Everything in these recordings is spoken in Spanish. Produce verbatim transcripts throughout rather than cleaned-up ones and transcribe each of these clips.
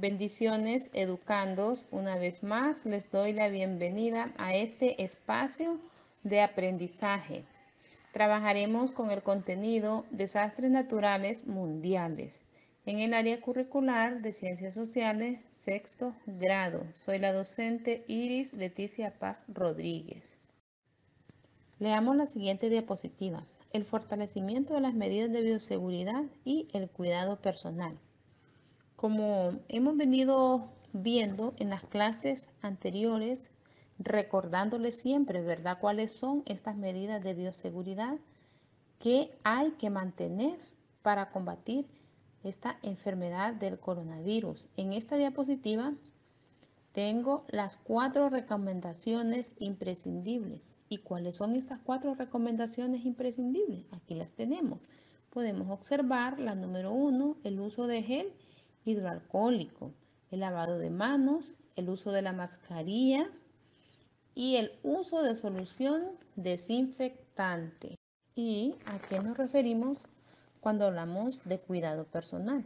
Bendiciones, educandos. Una vez más les doy la bienvenida a este espacio de aprendizaje. Trabajaremos con el contenido Desastres Naturales Mundiales en el área curricular de Ciencias Sociales, sexto grado. Soy la docente Iris Leticia Paz Rodríguez. Leamos la siguiente diapositiva. El fortalecimiento de las medidas de bioseguridad y el cuidado personal. Como hemos venido viendo en las clases anteriores, recordándoles siempre, ¿verdad?, cuáles son estas medidas de bioseguridad que hay que mantener para combatir esta enfermedad del coronavirus. En esta diapositiva tengo las cuatro recomendaciones imprescindibles. ¿Y cuáles son estas cuatro recomendaciones imprescindibles? Aquí las tenemos. Podemos observar la número uno, el uso de gel hidroalcohólico, el lavado de manos, el uso de la mascarilla y el uso de solución desinfectante. ¿Y a qué nos referimos cuando hablamos de cuidado personal?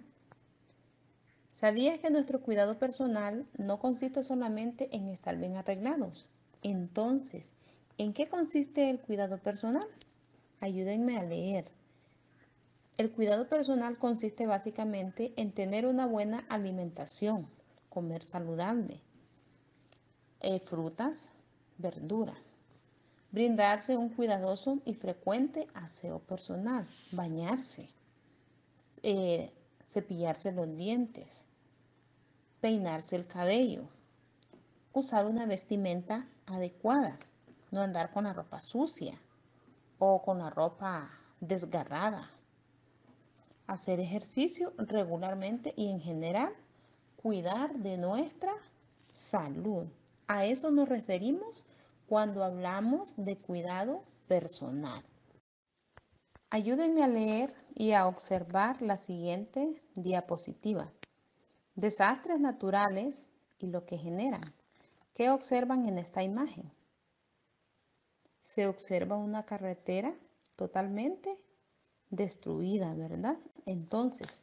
¿Sabías que nuestro cuidado personal no consiste solamente en estar bien arreglados? Entonces, ¿en qué consiste el cuidado personal? Ayúdenme a leer. El cuidado personal consiste básicamente en tener una buena alimentación, comer saludable, eh, frutas, verduras, brindarse un cuidadoso y frecuente aseo personal, bañarse, eh, cepillarse los dientes, peinarse el cabello, usar una vestimenta adecuada, no andar con la ropa sucia o con la ropa desgarrada, hacer ejercicio regularmente y en general cuidar de nuestra salud. A eso nos referimos cuando hablamos de cuidado personal. Ayúdenme a leer y a observar la siguiente diapositiva. Desastres naturales y lo que generan. ¿Qué observan en esta imagen? Se observa una carretera totalmente destruida, ¿verdad? Entonces,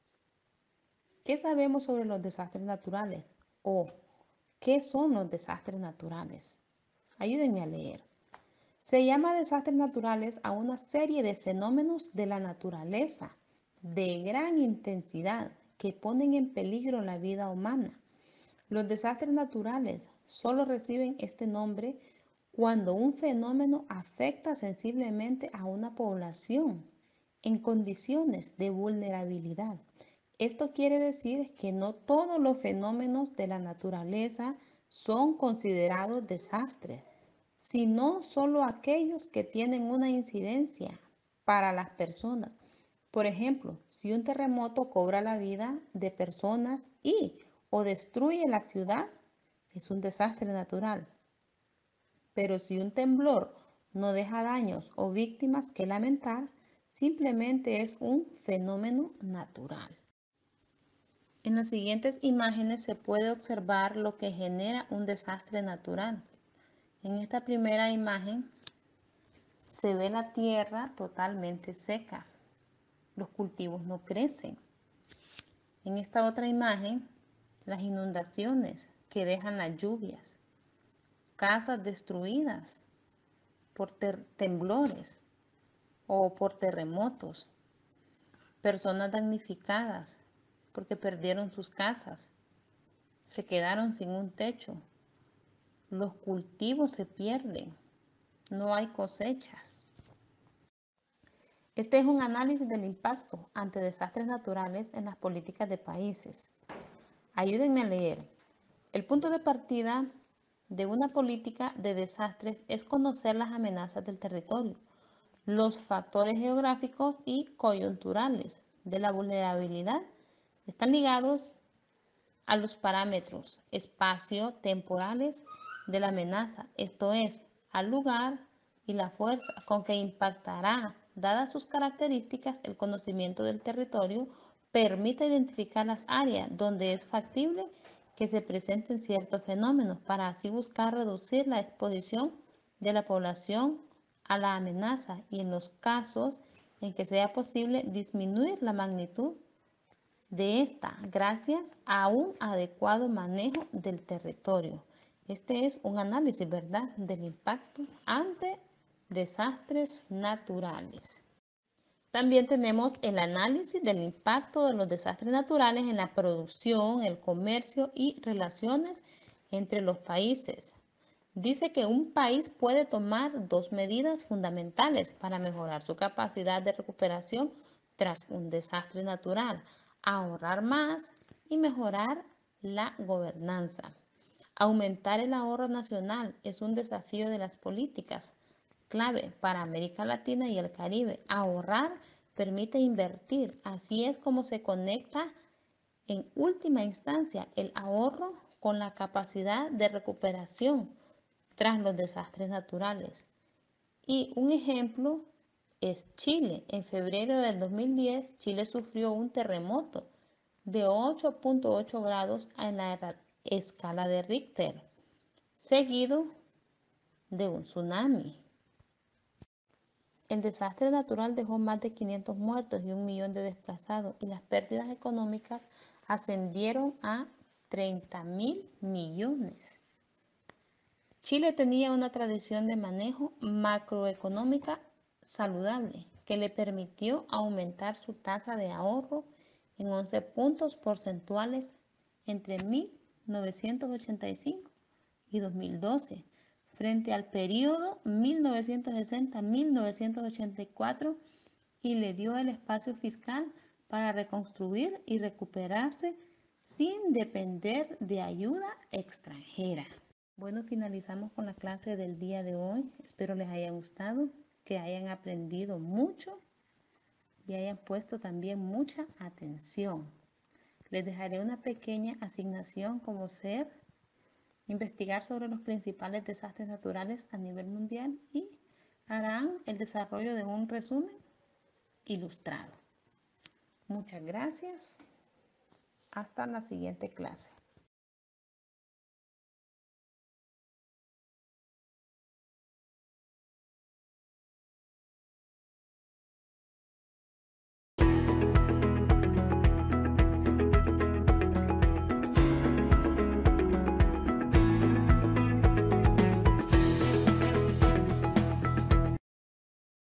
¿qué sabemos sobre los desastres naturales? ¿O qué son los desastres naturales? Ayúdenme a leer. Se llama desastres naturales a una serie de fenómenos de la naturaleza de gran intensidad que ponen en peligro la vida humana. Los desastres naturales solo reciben este nombre cuando un fenómeno afecta sensiblemente a una población en condiciones de vulnerabilidad. Esto quiere decir que no todos los fenómenos de la naturaleza son considerados desastres, sino solo aquellos que tienen una incidencia para las personas. Por ejemplo, si un terremoto cobra la vida de personas y o destruye la ciudad, es un desastre natural. Pero si un temblor no deja daños o víctimas que lamentar, simplemente es un fenómeno natural. En las siguientes imágenes se puede observar lo que genera un desastre natural. En esta primera imagen se ve la tierra totalmente seca. Los cultivos no crecen. En esta otra imagen, las inundaciones que dejan las lluvias, casas destruidas por temblores o por terremotos, personas damnificadas porque perdieron sus casas, se quedaron sin un techo, los cultivos se pierden, no hay cosechas. Este es un análisis del impacto ante desastres naturales en las políticas de países. Ayúdenme a leer. El punto de partida de una política de desastres es conocer las amenazas del territorio, los factores geográficos y coyunturales de la vulnerabilidad están ligados a los parámetros espacio-temporales de la amenaza, esto es, al lugar y la fuerza con que impactará. Dadas sus características, el conocimiento del territorio permite identificar las áreas donde es factible que se presenten ciertos fenómenos para así buscar reducir la exposición de la población a la amenaza y en los casos en que sea posible disminuir la magnitud de esta gracias a un adecuado manejo del territorio. Este es un análisis, ¿verdad?, del impacto ante desastres naturales. También tenemos el análisis del impacto de los desastres naturales en la producción, el comercio y relaciones entre los países. Dice que un país puede tomar dos medidas fundamentales para mejorar su capacidad de recuperación tras un desastre natural: ahorrar más y mejorar la gobernanza. Aumentar el ahorro nacional es un desafío de las políticas clave para América Latina y el Caribe. Ahorrar permite invertir. Así es como se conecta en última instancia el ahorro con la capacidad de recuperación tras los desastres naturales. Y un ejemplo es Chile. En febrero del dos mil diez, Chile sufrió un terremoto de ocho punto ocho grados en la escala de Richter, seguido de un tsunami. El desastre natural dejó más de quinientos muertos y un millón de desplazados, y las pérdidas económicas ascendieron a treinta mil millones. Chile tenía una tradición de manejo macroeconómica saludable que le permitió aumentar su tasa de ahorro en once puntos porcentuales entre mil novecientos ochenta y cinco y dos mil doce, frente al periodo mil novecientos sesenta a mil novecientos ochenta y cuatro, y le dio el espacio fiscal para reconstruir y recuperarse sin depender de ayuda extranjera. Bueno, finalizamos con la clase del día de hoy. Espero les haya gustado, que hayan aprendido mucho y hayan puesto también mucha atención. Les dejaré una pequeña asignación como ser investigar sobre los principales desastres naturales a nivel mundial, y harán el desarrollo de un resumen ilustrado. Muchas gracias. Hasta la siguiente clase.